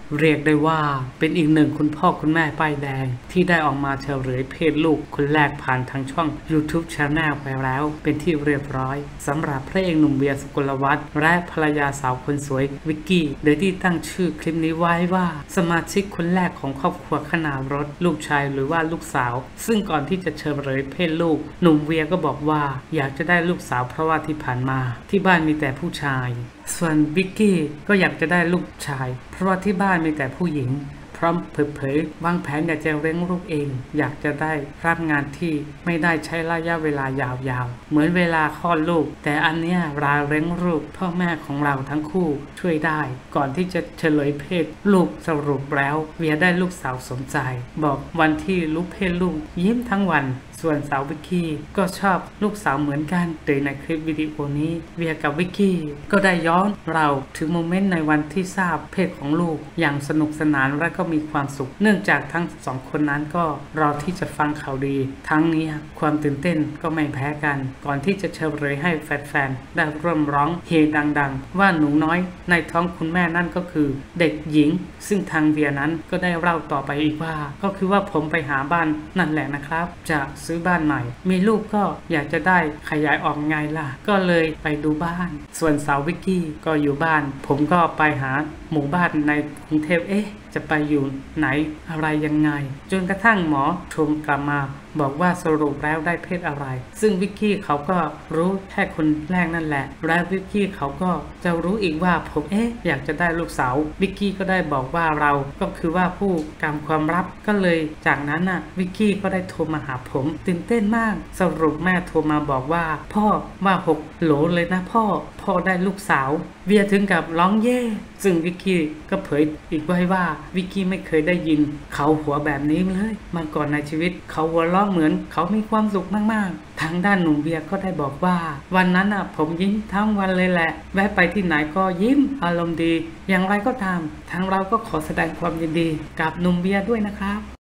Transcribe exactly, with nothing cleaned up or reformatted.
เรียกได้ว่าเป็นอีกหนึ่งคุณพ่อคุณแม่ป้ายแดงที่ได้ออกมาเฉลยเพศลูกคนแรกผ่านทางช่อง YouTube Channel ไปแล้วเป็นที่เรียบร้อยสำหรับพระเอกหนุ่มเวีย สุกลวัฒน์และภรรยาสาวคนสวยวิกกี้โดยที่ตั้งชื่อคลิปนี้ไว้ว่าสมาชิกคนแรกของครอบครัวขนาวรถลูกชายหรือว่าลูกสาวซึ่งก่อนที่จะเฉลยเพศลูกหนุ่มเวียก็บอกว่าอยากจะได้ลูกสาวเพราะว่าที่ผ่านมาที่บ้านมีแต่ผู้ชายส่วนวิกกี้ก็อยากจะได้ลูกชายเพราะว่าที่บ้านมีแต่ผู้หญิงพร้อมเผยๆวางแผนอยากจะเลี้ยงลูกเองอยากจะได้รับงานที่ไม่ได้ใช้ระยะเวลายาวๆเหมือนเวลาคลอดลูกแต่อันเนี้ยเราเลี้ยงลูกพ่อแม่ของเราทั้งคู่ช่วยได้ก่อนที่จะเฉลยเพศลูกสรุปแล้วเวียได้ลูกสาวสมใจบอกวันที่รู้เพศลูกยิ้มทั้งวันส่วนสาววิกกี้ก็ชอบลูกสาวเหมือนกันโดยในคลิปวิดีโอนี้เวียกับวิกกี้ก็ได้ย้อนเราถึงโมเมนต์ในวันที่ทราบเพศของลูกอย่างสนุกสนานและก็มีความสุขเนื่องจากทั้งสองคนนั้นก็รอที่จะฟังข่าวดีทั้งนี้ความตื่นเต้นก็ไม่แพ้กันก่อนที่จะเฉลยให้แฟนๆได้ร่วมร้องเฮดังๆว่าหนูน้อยในท้องคุณแม่นั่นก็คือเด็กหญิงซึ่งทางเวียนั้นก็ได้เล่าต่อไปอีกว่าก็คือว่าผมไปหาบ้านนั่นแหละนะครับจะซื้อบ้านใหม่มีลูกก็อยากจะได้ขยายออกไงล่ะก็เลยไปดูบ้านส่วนสาววิกกี้ก็อยู่บ้านผมก็ไปหาหมู่บ้านในกรุงเทพเอ๊ะจะไปอยู่ไหนอะไรยังไงจนกระทั่งหมอโทรกลับมาบอกว่าสรุปแล้วได้เพศอะไรซึ่งวิกกี้เขาก็รู้แค่คนแรกนั่นแหละและวิกกี้เขาก็จะรู้อีกว่าผมเอ๊ะอยากจะได้ลูกสาววิกกี้ก็ได้บอกว่าเราก็คือว่าผู้กำความลับก็เลยจากนั้นน่ะวิกกี้ก็ได้โทรมาหาผมตื่นเต้นมากสรุปแม่โทรมาบอกว่าพ่อว่าหกโหลเลยนะพ่อพ่อได้ลูกสาวเวียถึงกับร้องเย่ซึ่งวิกกี้ก็เผยอีกไว้ว่าวิกกี้ไม่เคยได้ยินเขาหัวแบบนี้เลยมาก่อนในชีวิตเขาหัวเราะเหมือนเขามีความสุขมากๆทางด้านหนุ่มเบียร์ก็ได้บอกว่าวันนั้นอ่ะผมยิ้มทั้งวันเลยแหละแวะไปที่ไหนก็ยิ้มอารมณ์ดีอย่างไรก็ตามทางเราก็ขอแสดงความยินดีกับหนุ่มเบียร์ด้วยนะครับ